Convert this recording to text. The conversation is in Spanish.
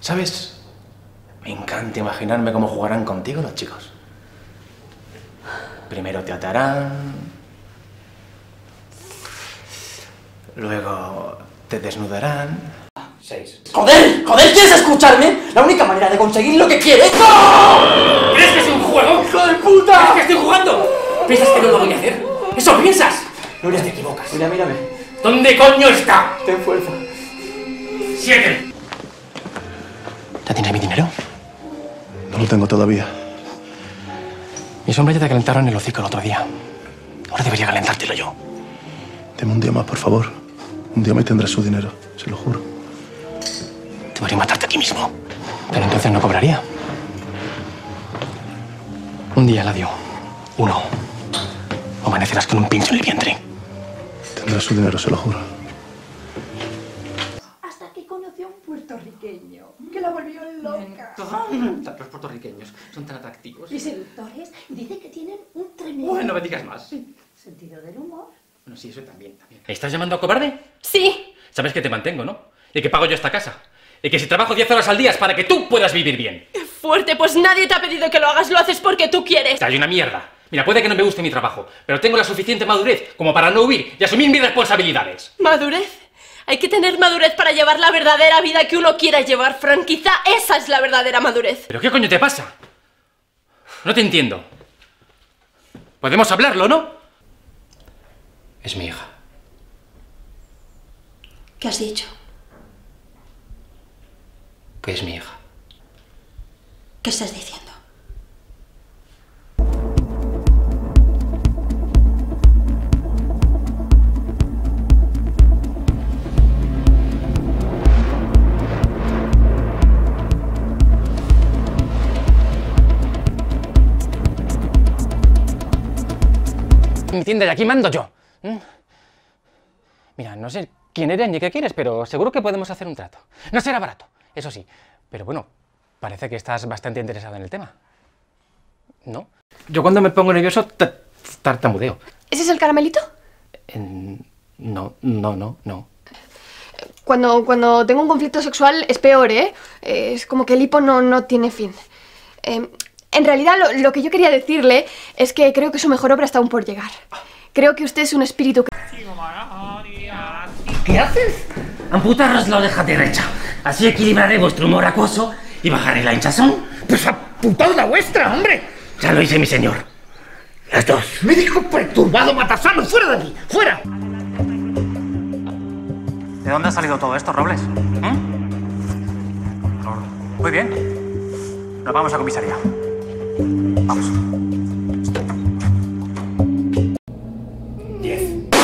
¿Sabes? Me encanta imaginarme cómo jugarán contigo los chicos. Primero te atarán, luego te desnudarán. 6. ¡Joder! ¡Joder! ¿Quieres escucharme? La única manera de conseguir lo que quieres... ¡No! ¿Crees que es un juego? ¡Hijo de puta! ¿Crees que estoy jugando? ¿Piensas que no lo voy a hacer? ¡Eso piensas! No te equivocas. Mira, mírame. ¿Dónde coño está? Ten fuerza. 7. ¿Ya tienes mi dinero? No lo tengo todavía. Mis hombres ya te calentaron el hocico el otro día. Ahora debería calentártelo yo. Deme un día más, por favor. Un día me tendrás su dinero, se lo juro. Debería matarte aquí mismo. Pero entonces no cobraría. Un día, Eladio. 1. O amanecerás con un pincho en el vientre. Tendrás su dinero, se lo juro. Hasta que conoció a un puertorriqueño que la volvió loca. Los puertorriqueños son tan atractivos. Y seductores, y dice que tienen un tremendo... Bueno, no me digas más. sentido del humor. Bueno, sí, eso también. ¿Estás llamando a cobarde? Sí. Sabes que te mantengo, ¿no? Y que pago yo esta casa. Y que si trabajo 10 horas al día es para que tú puedas vivir bien. Fuerte, pues nadie te ha pedido que lo hagas, lo haces porque tú quieres. Hay una mierda. Mira, puede que no me guste mi trabajo, pero tengo la suficiente madurez como para no huir y asumir mis responsabilidades. ¿Madurez? Hay que tener madurez para llevar la verdadera vida que uno quiera llevar, Frank. Quizá esa es la verdadera madurez. ¿Pero qué coño te pasa? No te entiendo. Podemos hablarlo, ¿no? Es mi hija. ¿Qué has dicho? Que es mi hija. ¿Qué estás diciendo? Mi tienda de aquí mando yo. Mira, no sé quién eres ni qué quieres, pero seguro que podemos hacer un trato. No será barato, eso sí. Pero bueno, parece que estás bastante interesado en el tema. ¿No? Yo cuando me pongo nervioso tartamudeo. ¿Ese es el caramelito? No. Cuando tengo un conflicto sexual es peor, ¿eh? Es como que el hipo no tiene fin. En realidad lo que yo quería decirle es que creo que su mejor obra está aún por llegar. Creo que usted es un espíritu que... ¿Qué haces? Amputaros la oreja derecha. Así equilibraré vuestro humor acuoso y bajaré la hinchazón. Pues apuntad la vuestra, hombre. Ya lo hice, mi señor. Las dos. Médico perturbado, matasano, fuera de aquí, fuera. ¿De dónde ha salido todo esto, Robles? Muy bien. Nos vamos a comisaría. Vamos. 10.